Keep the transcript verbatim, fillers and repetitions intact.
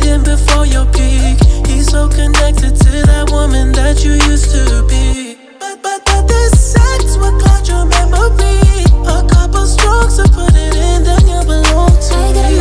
him before your peak. He's so connected to that woman that you used to be. But, but, but this sex will cloud your memory. A couple strokes to put it in, then you belong to me.